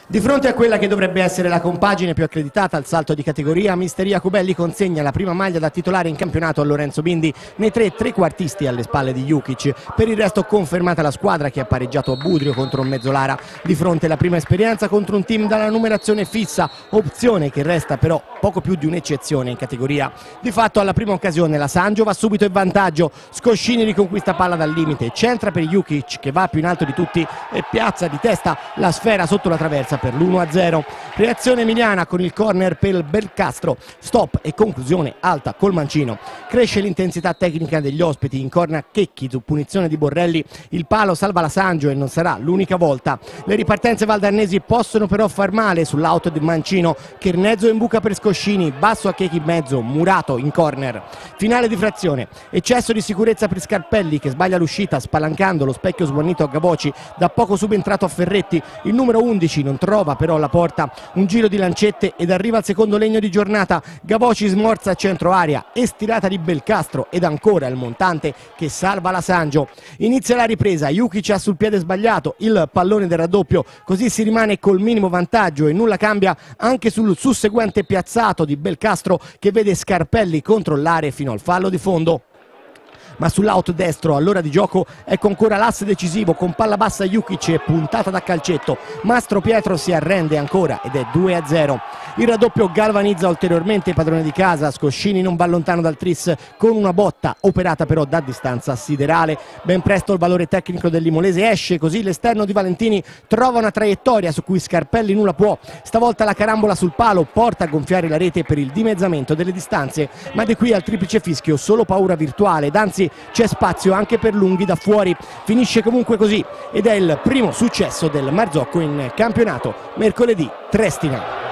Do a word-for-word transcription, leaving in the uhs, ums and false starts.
Di fronte a quella che dovrebbe essere la compagine più accreditata al salto di categoria, mister Jacobelli consegna la prima maglia da titolare in campionato a Lorenzo Bindi nei tre trequartisti alle spalle di Jukic. Per il resto confermata la squadra che ha pareggiato a Budrio contro un Mezzolara. Di fronte alla prima esperienza contro un team dalla numerazione fissa, opzione che resta però poco più di un'eccezione in categoria. Di fatto alla prima occasione la Sangio va subito in vantaggio, Scoscini riconquista palla dal limite, centra per Jukic che va più in alto di tutti e piazza di testa la sfera sotto la traversa per l'uno a zero. Reazione emiliana con il corner per Belcastro, stop e conclusione alta col mancino. Cresce l'intensità tecnica degli ospiti, incorna Checchi su punizione di Borrelli, il palo salva la Sangio e non sarà l'unica volta. Le ripartenze valdannesi possono però far male sull'auto di Mancino, Chernezzo in buca per Scoscini, basso a Checchi in mezzo, Murato in corner. Finale di frazione, eccesso di sicurezza per Scarpelli che sbaglia l'uscita spalancando lo specchio sguarnito a Gavoci, da poco subentrato a Ferretti, il numero undici non trova però la porta, un giro di lancette ed arriva al secondo legno di giornata. Gavoci smorza a centro aria, estirata di Belcastro ed ancora il montante che salva la Sangio. Inizia la ripresa, Jukic ha sul piede sbagliato il pallone del raddoppio, così si rimane col minimo vantaggio e nulla cambia anche sul susseguente piazzato di Belcastro che vede Scarpelli controllare fino al fallo di fondo. Ma sull'out destro all'ora di gioco ecco ancora l'asse decisivo con palla bassa Jukic e puntata da calcetto. Mastro Pietro si arrende ancora ed è due a zero. Il raddoppio galvanizza ulteriormente il padrone di casa, Scoscini non va lontano dal tris con una botta operata però da distanza siderale. Ben presto il valore tecnico dell'Imolese esce, così l'esterno di Valentini trova una traiettoria su cui Scarpelli nulla può. Stavolta la carambola sul palo porta a gonfiare la rete per il dimezzamento delle distanze, ma di qui al triplice fischio solo paura virtuale ed anzi c'è spazio anche per lunghi da fuori. Finisce comunque così ed è il primo successo del Marzocco in campionato mercoledì Triestina.